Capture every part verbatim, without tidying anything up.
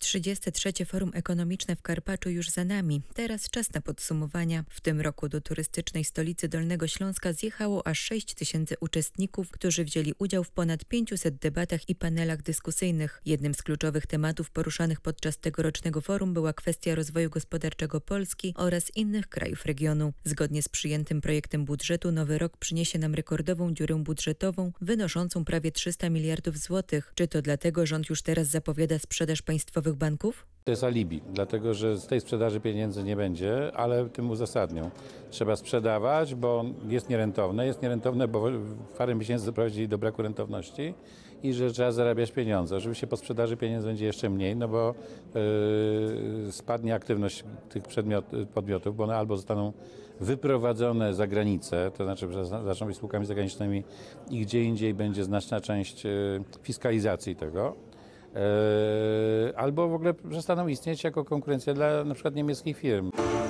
trzydzieste trzecie Forum Ekonomiczne w Karpaczu już za nami. Teraz czas na podsumowania. W tym roku do turystycznej stolicy Dolnego Śląska zjechało aż sześć tysięcy uczestników, którzy wzięli udział w ponad pięciuset debatach i panelach dyskusyjnych. Jednym z kluczowych tematów poruszanych podczas tegorocznego forum była kwestia rozwoju gospodarczego Polski oraz innych krajów regionu. Zgodnie z przyjętym projektem budżetu nowy rok przyniesie nam rekordową dziurę budżetową wynoszącą prawie trzysta miliardów złotych. Czy to dlatego rząd już teraz zapowiada sprzedaż państwowych banków? To jest alibi, dlatego że z tej sprzedaży pieniędzy nie będzie, ale tym uzasadnią. Trzeba sprzedawać, bo jest nierentowne. Jest nierentowne, bo parę miesięcy doprowadzili do braku rentowności i że trzeba zarabiać pieniądze. Oczywiście po sprzedaży pieniędzy będzie jeszcze mniej, no bo yy, spadnie aktywność tych przedmiot, podmiotów, bo one albo zostaną wyprowadzone za granicę, to znaczy zaczną być spółkami zagranicznymi i gdzie indziej będzie znaczna część yy, fiskalizacji tego. Albo w ogóle przestaną istnieć jako konkurencja dla na przykład niemieckich firm.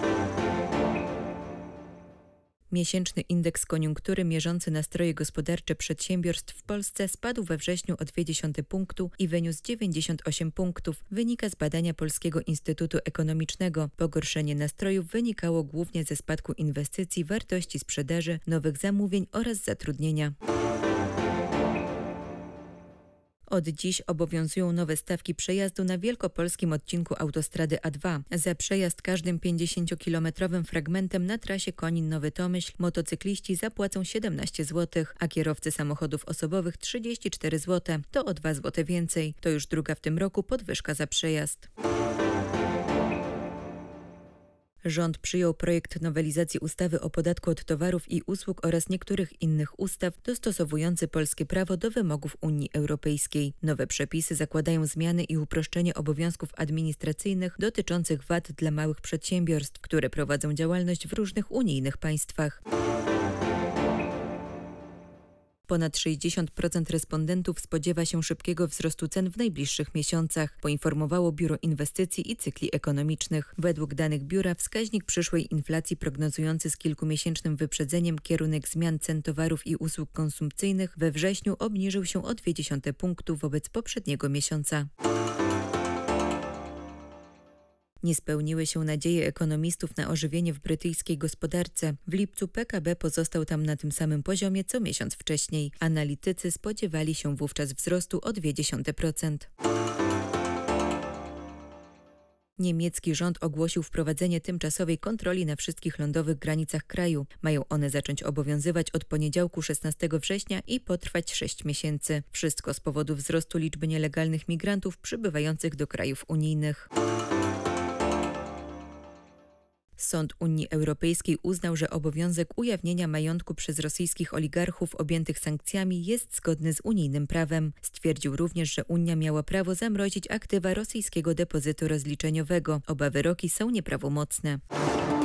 Miesięczny indeks koniunktury mierzący nastroje gospodarcze przedsiębiorstw w Polsce spadł we wrześniu o zero przecinek dwa punktu i wyniósł dziewięćdziesiąt osiem punktów. Wynika z badania Polskiego Instytutu Ekonomicznego. Pogorszenie nastrojów wynikało głównie ze spadku inwestycji, wartości sprzedaży, nowych zamówień oraz zatrudnienia. Od dziś obowiązują nowe stawki przejazdu na wielkopolskim odcinku autostrady A dwa. Za przejazd każdym pięćdziesięciokilometrowym fragmentem na trasie Konin-Nowy Tomyśl motocykliści zapłacą siedemnaście złotych, a kierowcy samochodów osobowych trzydzieści cztery złote. To o dwa złote więcej. To już druga w tym roku podwyżka za przejazd. Rząd przyjął projekt nowelizacji ustawy o podatku od towarów i usług oraz niektórych innych ustaw dostosowujący polskie prawo do wymogów Unii Europejskiej. Nowe przepisy zakładają zmiany i uproszczenie obowiązków administracyjnych dotyczących V A T dla małych przedsiębiorstw, które prowadzą działalność w różnych unijnych państwach. Ponad sześćdziesiąt procent respondentów spodziewa się szybkiego wzrostu cen w najbliższych miesiącach, poinformowało Biuro Inwestycji i Cykli Ekonomicznych. Według danych biura wskaźnik przyszłej inflacji prognozujący z kilkumiesięcznym wyprzedzeniem kierunek zmian cen towarów i usług konsumpcyjnych we wrześniu obniżył się o zero przecinek dwa punktu wobec poprzedniego miesiąca. Nie spełniły się nadzieje ekonomistów na ożywienie w brytyjskiej gospodarce. W lipcu P K B pozostał tam na tym samym poziomie co miesiąc wcześniej. Analitycy spodziewali się wówczas wzrostu o zero przecinek dwa procent. Niemiecki rząd ogłosił wprowadzenie tymczasowej kontroli na wszystkich lądowych granicach kraju. Mają one zacząć obowiązywać od poniedziałku szesnastego września i potrwać sześć miesięcy. Wszystko z powodu wzrostu liczby nielegalnych migrantów przybywających do krajów unijnych. Sąd Unii Europejskiej uznał, że obowiązek ujawnienia majątku przez rosyjskich oligarchów objętych sankcjami jest zgodny z unijnym prawem. Stwierdził również, że Unia miała prawo zamrozić aktywa rosyjskiego depozytu rozliczeniowego. Oba wyroki są nieprawomocne.